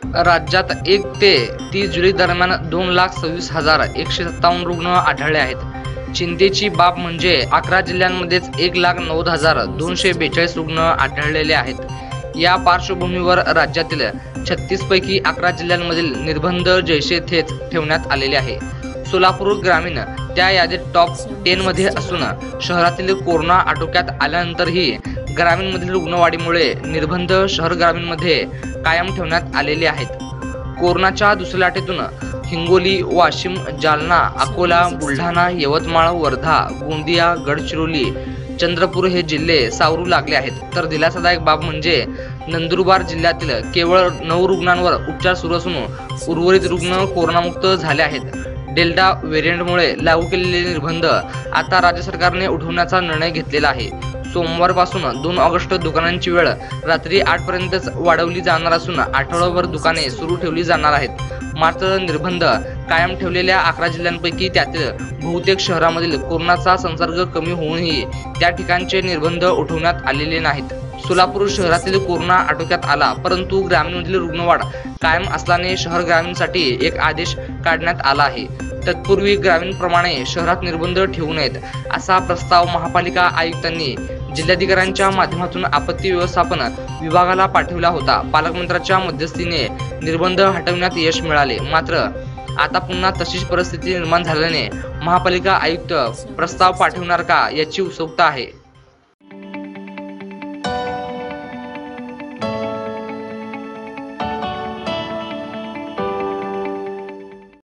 राज्यात 1 ते 30 जुलै दरम्यान 2,26,157 रुग्ण आढळले आहेत। चिंतेची बाब म्हणजे 11 जिल्ह्यांमध्येच 1,90,242 रुग्ण आढळलेले आहेत। या पार्श्वभूमीवर राज्यातील 36 पैकी 11 जिल्ह्यांमधील निर्बंध जैसे थेच ठेवण्यात आलेले आहे। सोलापूर ग्रामीण त्या यादीत टॉप 10 मध्ये असून शहरातील कोरोना आटोक्यात आल्यानंतरही ग्रामीणमधील रुग्णवाढीमुळे निर्बंध शहर ग्रामीणमध्ये कायम ठेवण्यात आलेले आहेत। कोरोनाच्या दुसऱ्या लाटेतून हिंगोली, वाशिम, जालना, अकोला, बुलढाणा, यवतमाळ, वर्धा, गोंदिया, गडचिरोली, चंद्रपूर हे जिल्हे सावरू लागले आहेत। तर दिलासादायक बाब म्हणजे नंदुरबार जिल्ह्यातील केवळ 9 रुग्णांवर उपचार सुरू असून उर्वरित रुग्ण कोरोनामुक्त झाले आहेत। डेल्टा व्हेरियंटमुळे लागू केलेले निर्बंध आता राज्य सरकारने उठवण्याचा निर्णय घेतलेला आहे। सोमवारपासून 2 ऑगस्ट दुकानांची वेळ रात्री 8 पर्यंतच वाढवली जाणार असून आठवडाभर दुकाने सुरू ठेवली जाणार आहेत। मात्र निर्बंध कायम ठेवलेल्या 11 जिल्ह्यांपैकी त्यातील बहुतेक शहरांमधील कोरोनाचा संसर्ग कमी होऊनही त्या ठिकाणचे निर्बंध उठवण्यात आलेले नाहीत। सोलापूर शहरातील कोरोना आटोक्यात आला, परंतु ग्रामीणमधील रुग्णवाढ कायम असल्याने शहर ग्रामीणसाठी एक आदेश काढण्यात आला आहे। तत्पूर्वी ग्रामीणप्रमाणे शहरात निर्बंध ठेवू नयेत असा प्रस्ताव महापालिका आयुक्तांनी जिल्हाधिकाऱ्यांच्या माध्यमातून आपत्ती व्यवस्थापन विभागाला पाठविला होता। पालकमंत्र्यांच्या मध्यस्थीने निर्बंध हटवण्यात यश मिळाले, मात्र आता पुन्हा तशीच परिस्थिती निर्माण झाल्याने महापालिका आयुक्त प्रस्ताव पाठवणार का याची उत्सुकता आहे।